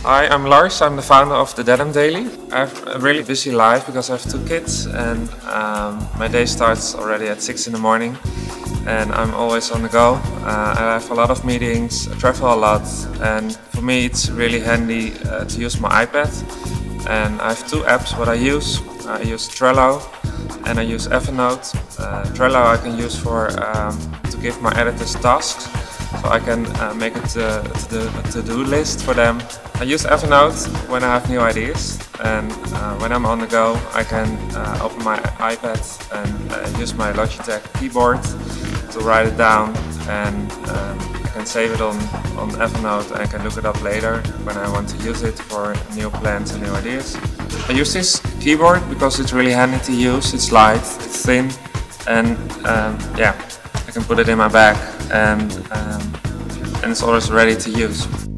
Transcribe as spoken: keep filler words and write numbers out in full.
Hi, I'm Lars. I'm the founder of the Dedham Daily. I have a really busy life because I have two kids, and um, my day starts already at six in the morning, and I'm always on the go. Uh, I have a lot of meetings, I travel a lot, and for me it's really handy uh, to use my iPad. And I have two apps what I use. I use Trello and I use Evernote. Uh, Trello I can use for um, to give my editors tasks, so I can uh, make it uh, to the to-do list for them. I use Evernote when I have new ideas, and uh, when I'm on the go I can uh, open my iPad and uh, use my Logitech keyboard to write it down, and um, I can save it on, on Evernote and I can look it up later when I want to use it for new plans and new ideas. I use this keyboard because it's really handy to use. It's light, it's thin, and um, yeah, I can put it in my bag, and, um, and it's always ready to use.